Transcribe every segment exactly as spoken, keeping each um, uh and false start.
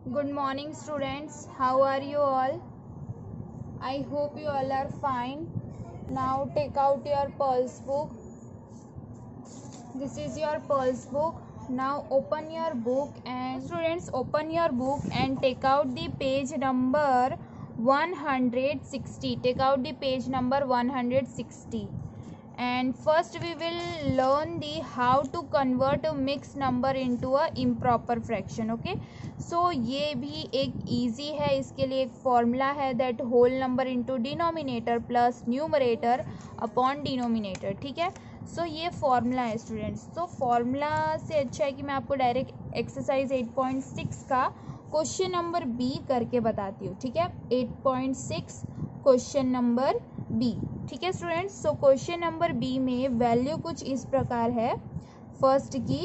Good morning, students. How are you all? I hope you all are fine. Now take out your pulse book. This is your pulse book. Now open your book and students open your book and take out the page number one hundred sixty. Take out the page number one hundred sixty. And first we will learn the how to convert a mixed number into a improper fraction. Okay, so ये भी एक easy है. इसके लिए एक formula है that whole number into denominator plus numerator upon denominator. ठीक है, सो so, ये फॉर्मूला है स्टूडेंट्स. तो फॉर्मूला से अच्छा है कि मैं आपको direct exercise eight point six का क्वेश्चन नंबर बी करके बताती हूँ. ठीक है, eight point six question number B. ठीक है students, so question number B में वैल्यू कुछ इस प्रकार है. फर्स्ट की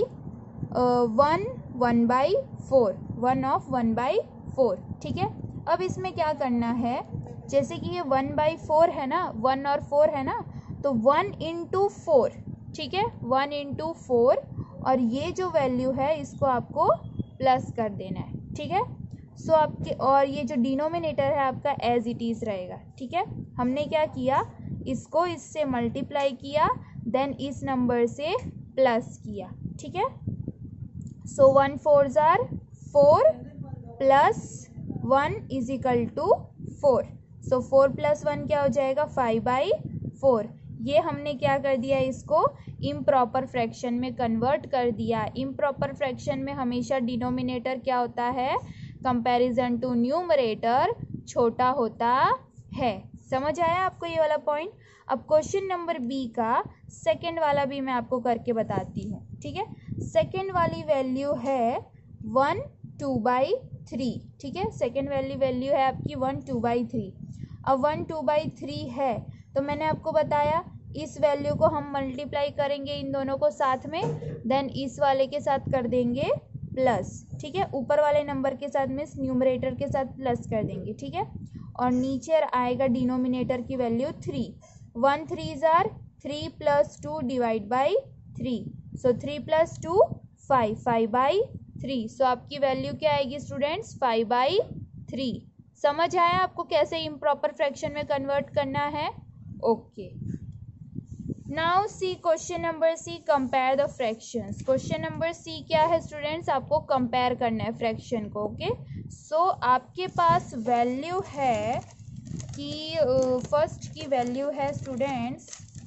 one one by four, one of one by four. ठीक है, अब इसमें क्या करना है, जैसे कि ये वन बाई फोर है ना, वन और फोर है ना, तो वन इंटू फोर. ठीक है, वन इंटू फोर और ये जो वैल्यू है इसको आपको प्लस कर देना है. ठीक है, सो so, आपके और ये जो डिनोमिनेटर है आपका एज इट इज रहेगा. ठीक है, हमने क्या किया, इसको इससे मल्टीप्लाई किया, देन इस नंबर से प्लस किया. ठीक है, सो वन फोर जार four plus one is equal to four. So four plus one क्या हो जाएगा, फाइव बाई फोर. ये हमने क्या कर दिया, इसको इम्प्रॉपर फ्रैक्शन में कन्वर्ट कर दिया. इम्प्रॉपर फ्रैक्शन में हमेशा डिनोमिनेटर क्या होता है, कंपैरिजन टू न्यूमरेटर छोटा होता है. समझ आया आपको ये वाला पॉइंट. अब क्वेश्चन नंबर बी का सेकंड वाला भी मैं आपको करके बताती हूँ. ठीक है, सेकंड वाली वैल्यू है वन टू बाई थ्री. ठीक है, सेकंड वाली वैल्यू है आपकी वन टू बाई थ्री. अब वन टू बाई थ्री है तो मैंने आपको बताया इस वैल्यू को हम मल्टीप्लाई करेंगे इन दोनों को साथ में, देन इस वाले के साथ कर देंगे प्लस. ठीक है, ऊपर वाले नंबर के साथ मीन्स न्यूमरेटर के साथ प्लस कर देंगे. ठीक है, और नीचे आएगा डिनोमिनेटर की वैल्यू थ्री. वन थ्री जार three plus two divide by three. So three plus two five, five by three. सो आपकी वैल्यू क्या आएगी स्टूडेंट्स, फाइव बाई थ्री. समझ आया आपको कैसे इम्प्रॉपर फ्रैक्शन में कन्वर्ट करना है. Okay, now C question number C, compare the fractions. Question number C क्या है स्टूडेंट्स, आपको कंपेयर करना है फ्रैक्शन को. ओके, सो आपके पास वैल्यू है कि फर्स्ट uh, की वैल्यू है स्टूडेंट्स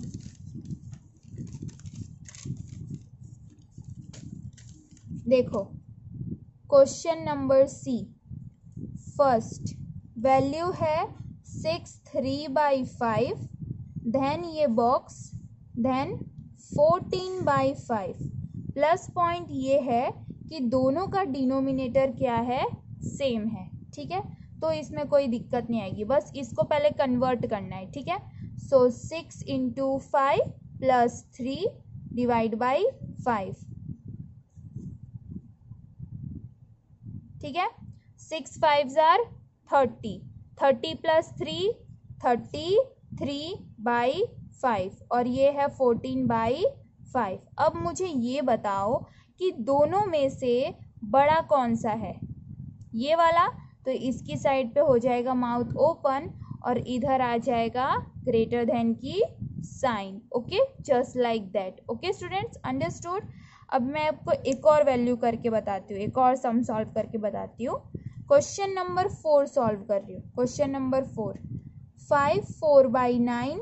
देखो, question number C first value है six three by five, then ये box, then fourteen by five. Plus point ये है कि दोनों का डिनोमिनेटर क्या है, सेम है. ठीक है, तो इसमें कोई दिक्कत नहीं आएगी, बस इसको पहले कन्वर्ट करना है. ठीक है, so six into five plus three divide by five. ठीक है, सिक्स फाइव जार thirty, thirty plus three thirty three by five और ये है फोर्टीन बाई फाइव. अब मुझे ये बताओ कि दोनों में से बड़ा कौन सा है, ये वाला, तो इसकी साइड पे हो जाएगा माउथ ओपन और इधर आ जाएगा ग्रेटर देन की sign. Okay, just like that. Okay students, understood. अब मैं आपको एक और वैल्यू करके बताती हूँ, एक और सम सॉल्व करके बताती हूँ. क्वेश्चन नंबर फोर सॉल्व कर रही हूँ. Question number four, five four by nine,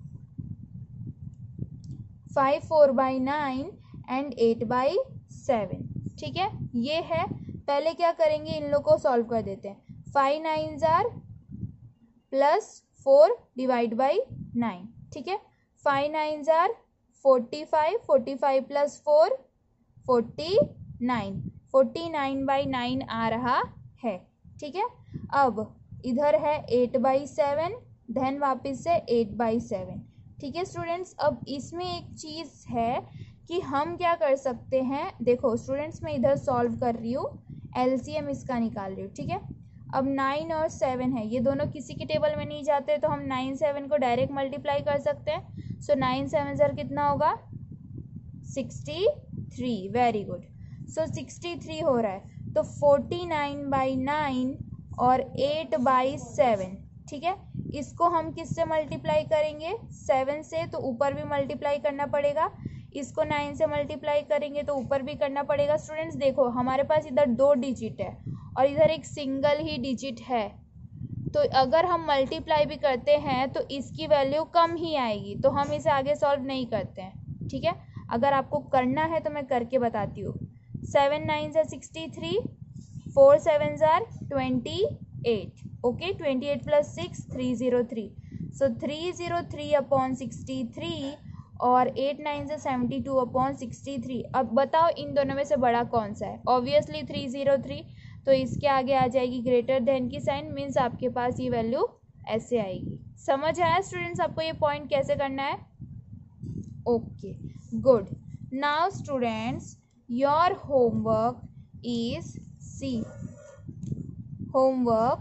five four by nine and eight by seven. ठीक है, ये है. पहले क्या करेंगे, इन लोग को सॉल्व कर देते हैं. फाइव नाइन जार plus four divide by nine. ठीक है, फाइव नाइन जार forty five, forty five plus four forty nine, forty nine by nine आ रहा है. ठीक है, अब इधर है एट बाई सेवन, देन वापस से एट बाई सेवन. ठीक है स्टूडेंट्स, अब इसमें एक चीज़ है कि हम क्या कर सकते हैं. देखो स्टूडेंट्स, मैं इधर सॉल्व कर रही हूँ, एलसीएम इसका निकाल रही हूँ. ठीक है, अब नाइन और सेवन है, ये दोनों किसी के टेबल में नहीं जाते, तो हम नाइन सेवन को डायरेक्ट मल्टीप्लाई कर सकते हैं. सो नाइन सेवन सर कितना होगा, sixty three. Very good. So sixty three हो रहा है, तो फोर्टी नाइन बाई नाइन और एट बाई सेवन, ठीक है। इसको हम किससे मल्टीप्लाई करेंगे, सेवन से, तो ऊपर भी मल्टीप्लाई करना पड़ेगा। इसको नाइन से मल्टीप्लाई करेंगे तो ऊपर भी करना पड़ेगा। स्टूडेंट्स देखो हमारे पास इधर दो डिजिट है और इधर एक सिंगल ही डिजिट है, तो अगर हम मल्टीप्लाई भी करते हैं तो इसकी वैल्यू कम ही आएगी, तो हम इसे आगे सॉल्व नहीं करते हैं, ठीक है। अगर आपको करना है तो मैं करके बताती हूँ। सेवन नाइन ज़ार सिक्सटी थ्री, फोर सेवन ज़ार twenty eight, okay. Twenty eight plus six, three zero three, so three zero three upon sixty three और एट नाइन से seventy two upon sixty three. अब बताओ इन दोनों में से बड़ा कौन सा है, ऑब्वियसली थ्री ज़ीरो थ्री, तो इसके आगे आ जाएगी ग्रेटर देन की साइन, मीन्स आपके पास ये वैल्यू ऐसे आएगी। समझ आया स्टूडेंट्स आपको ये पॉइंट कैसे करना है? Okay good. Now students your homework is C, homework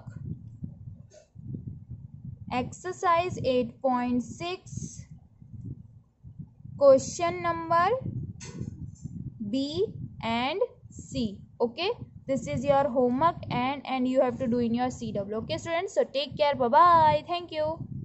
exercise eight point six, question number B and C. Okay, this is your homework and and you have to do in your C W. Okay students, so take care, bye bye, thank you.